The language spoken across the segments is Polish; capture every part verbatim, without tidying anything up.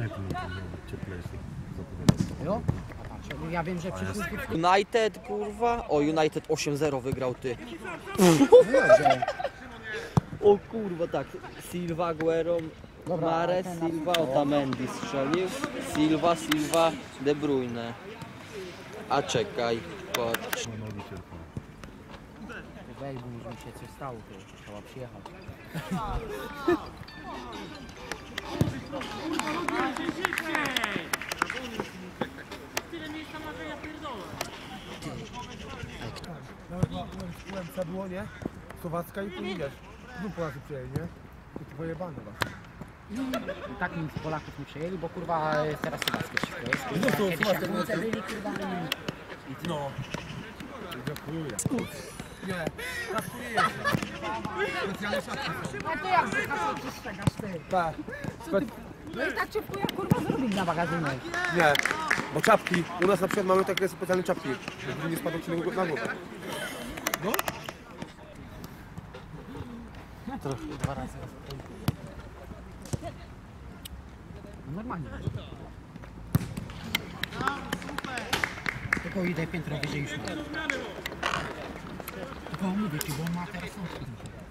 Jo? Ja wiem, że przyszły... United, kurwa. O, United osiem zero wygrał, ty. O kurwa, tak. Silva, Aguero, Mahrez, Silva, Otamendi strzelił. Silva, Silva, De Bruyne. A czekaj, patrz. Weź, bo mi się coś stało, to trzeba przyjechać. Nawet na U M C było, nie? Słowacka i tu nie wiesz. No Polacy przyjęli, nie? To to pojebane was. I tak nic Polaków nie przejęli, bo kurwa teraz Słowackie wszystko jest. No to Kiedyś Słowackie, jak no Niemcy to- byli, kurwa, No. Dziękuję. Nie, kaskuję jeszcze. Specjalne szatki są. no to jak wykasz, przestrzegasz ty? Tak. Spe... No i tak cię wpływa kurwa zrobić na magazynie. Nie, bo czapki. U nas na przykład mamy takie specjalne czapki, żeby nie spadł ci na głowę. No? Troszkę dwa razy. Normalnie. Tylko idę piętro wyżej już. Tylko mówię ci, bo on ma teraz sąsiad.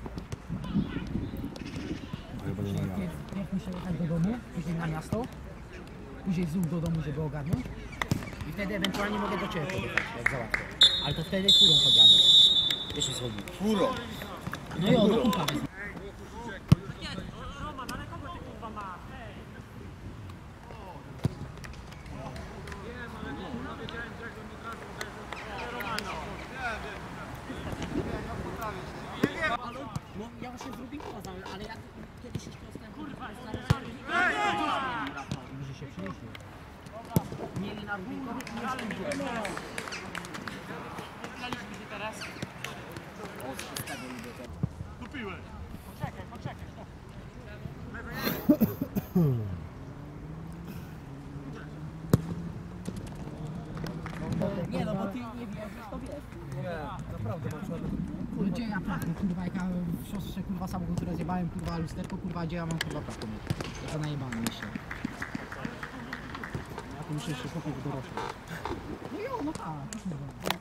Pierw muszę jechać do domu, później na miasto, później znów do domu, żeby ogarnąć i wtedy ewentualnie mogę do Ciebie podjechać, jak załatwię. Ale to wtedy furą podjadę. Wiesz, co chodzi. Furo. No i o, do kumpla wezmę. No, ja właśnie zrobiłem to, ale jak kiedyś jeszcze dostałem kurwa, może się przynieśli. Mieli na rubinkowie i nie spędzili. Wygraliśmy się teraz. Kupiłem. Poczekaj, poczekaj. Nie no, bo ty nie wierzysz, to wiesz. Nie, naprawdę mam czarny. No gdzie ja pracę, kurwa, jak ja w siostrze, kurwa, samochód, który zjebałem, kurwa, lusterko, kurwa, gdzie ja mam, kurwa, pracę mieć? To za najebane myślę. Ja tu muszę jeszcze chłopak dorosły. No jo, no tak, też mówię.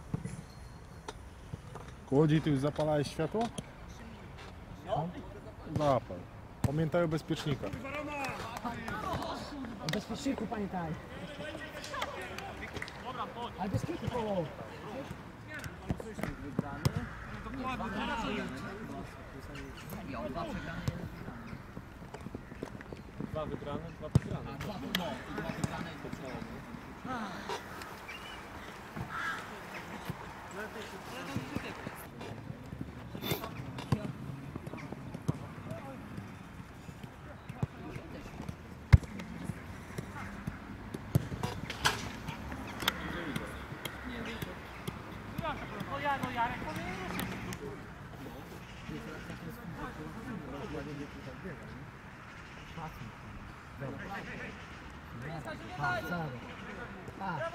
Kłodzi, ty już zapalałeś światło? No. Zapal. Pamiętaj o bezpiecznikach. O bezpieczniku pamiętaj. Ale bezpiecznik koło. Dwa wygrane, dwa wygrane. A dwa, no, dwa wygrane i to czoło. Tak, zero. Tak.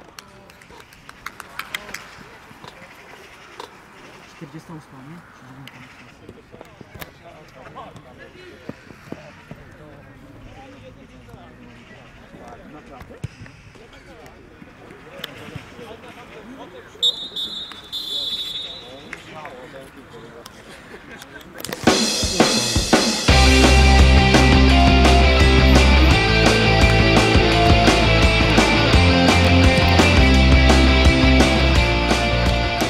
czterdzieści osiem, nie?